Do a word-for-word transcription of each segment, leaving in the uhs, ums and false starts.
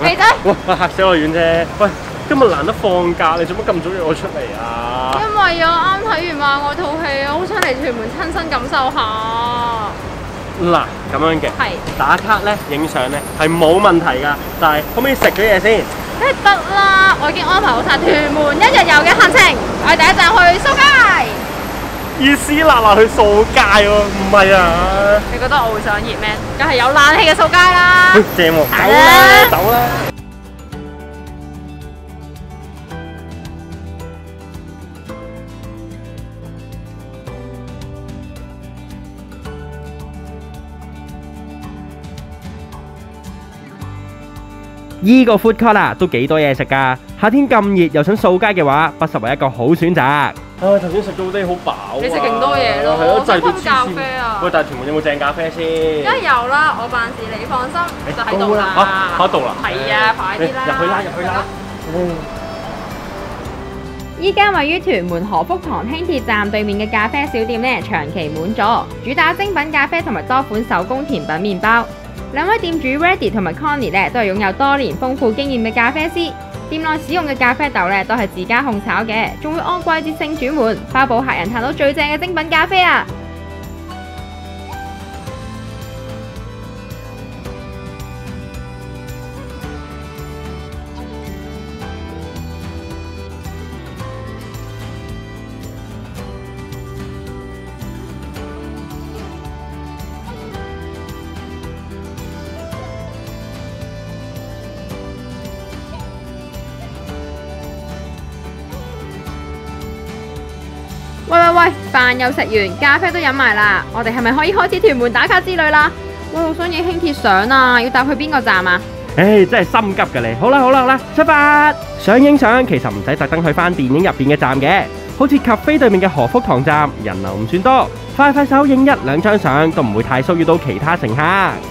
記得。 哇！嚇死我遠啫！喂，今日難得放假，你做乜咁早約我出嚟啊？ 因為啊，啱睇完漫畫套戲啊，好想嚟屯門親身感受下。 嗱，咁樣嘅， 係打卡咧、影相咧係冇問題㗎，但係可唔可以食咗嘢先？ 梗係得啦，我已經安排好晒屯門一日遊嘅行程，我哋第一站去蘇街。 意思辣辣去掃街喎，唔係啊？ 你覺得我會想熱咩？梗係有冷氣嘅掃街啦。 正喎，走係啦， 啊走啦！依個 food court 啊，都幾多嘢食㗎。夏天咁熱，又想掃街嘅話，不失為一個好選擇。唉，頭先食到啲好飽啊！ 你食勁多嘢咯， 係咯，滯到黐想飲咖線。 啡啊！ 喂，但係屯門有冇正咖啡先？ 梗係有啦，我辦事你放心，就喺度啦。 嚇喺度啦！ 係啊，快啲啦！ 入去啦，入去啦！ 依家位於屯門何福堂輕鐵站對面嘅咖啡小店呢，長期滿座，主打精品咖啡同埋多款手工甜品麵包。兩位店主 Reddy 同埋 Connie 呢，都係擁有多年豐富經驗嘅咖啡師。店內使用嘅咖啡豆呢，都係自家烘炒嘅，仲會按季節性轉換，包保客人嘆到最正嘅精品咖啡啊！喂喂喂，飯又食完，咖啡都飲埋啦，我哋係咪可以開始屯門打卡之旅啦？喂，好想影輕鐵相啊，要搭去邊個站啊？ 唉，真係心急㗎你。好啦好啦好啦，出發！想影相其實唔使特登去返電影入邊嘅站嘅，好似咖啡對面嘅何福堂站，人流唔算多，快快手影一兩張相都唔會太騷擾到其他乘客。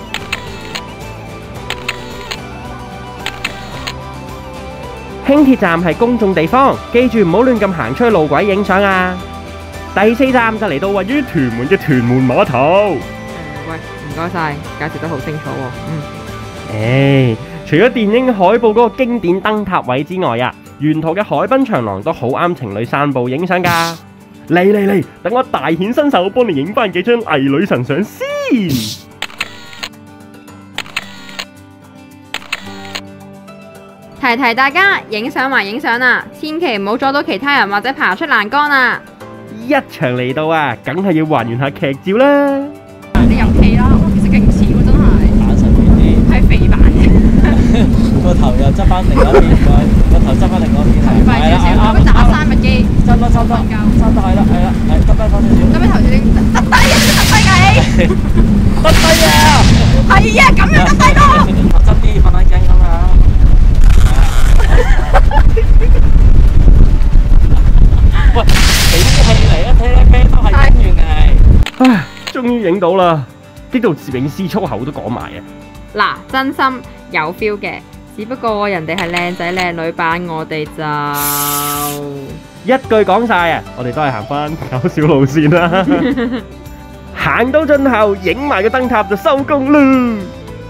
輕鐵站係公眾地方，記住唔好亂咁行出去路軌影相啊！第四站就嚟到位於屯門嘅屯門碼頭。 喂，唔該晒，介紹得好清楚喎。 嗯。誒，除咗電影海報嗰個經典燈塔位之外啊，沿途嘅海濱長廊都好啱情侶散步影相㗎。嚟嚟嚟，等我大顯身手，幫你影翻幾張偽女神相先。 提提大家，影相還影相啊，千祈唔好阻到其他人或者爬出欄杆啊！ 一場嚟到啊，梗係要還原下劇照啦。 你入戲啦，其實勁似喎，真係。 版神啲啲， 係肥版嘅。 個頭又執翻另外一邊，個頭執翻另外一邊係。 快少少，咁樣打三日機。 差唔多差唔多，差唔多係啦係啦，係執翻多少少。 咁樣頭先得低啊，得低㗎你。 得低啊！ 係啊，咁樣得低咯。 執啲瞓眼鏡咁啊！喂，俾啲戲嚟啊！睇睇咩都係影完嚟。 唉，終於影到啦，激到攝影師粗口都講埋啊！ 嗱，真心有 feel 嘅，只不過人哋係靚仔靚女版，我哋就一句講晒啊！我哋都係行翻搞笑路線啦。行到盡頭，影埋個燈塔就收工啦。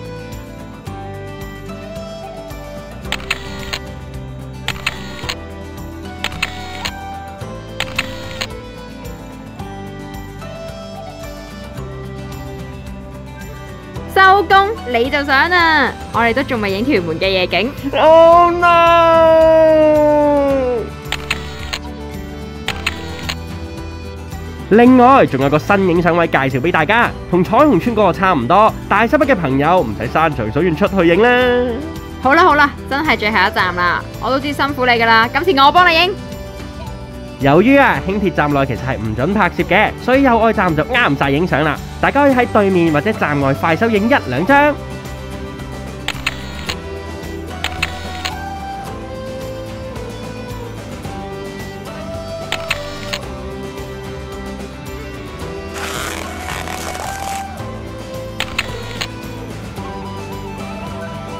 收工你就想啊！我哋都仲未影屯門嘅夜景。 Oh no！另外仲有個新影相位介紹俾大家，同彩虹村嗰個差唔多，大西北嘅朋友唔使山長水遠出去影啦。 好啦好啦，真係最後一站啦，我都知辛苦你噶啦，今次我幫你影。 由於啊輕鐵站內其實係唔准拍攝嘅，所以友愛站就啱晒影相啦。大家可以喺對面或者站外快手影一兩張。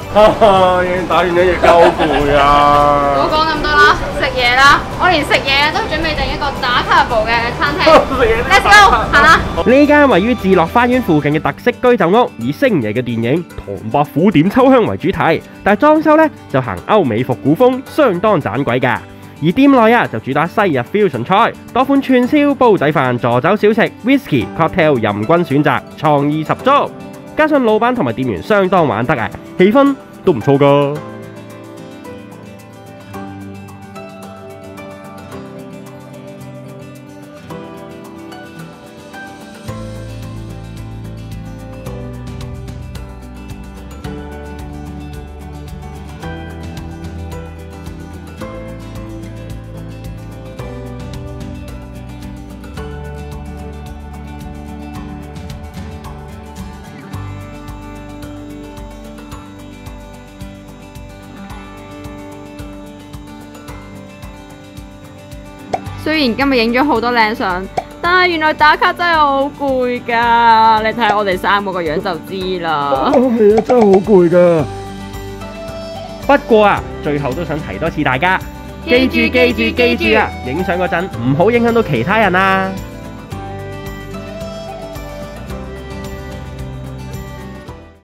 已經打完一日交好攰唔好啊！ 講咁多啦，食嘢啦！我連食嘢都準備定一個打卡部嘅餐廳。Let's go，行啦！ 呢間位於智樂花園附近嘅特色居酒屋，以星爺嘅電影《唐伯虎點秋香》為主題，但係裝修呢就行歐美復古風，相當盞鬼㗎。而店內啊就主打西日 fusion 菜，多款串燒、煲仔飯、助酒小食、whisky、cocktail 任君選擇，創意十足。加上老闆同埋店員相當玩得啊，氣氛都唔錯㗎。 雖然今日影咗好多靚相，但係原來打卡真係好攰㗎。你睇下我哋三個個樣就知啦。 係啊，真係好攰㗎。不過啊，最後都想提多次大家，記住記住記住啊！影相嗰陣唔好影響到其他人啊！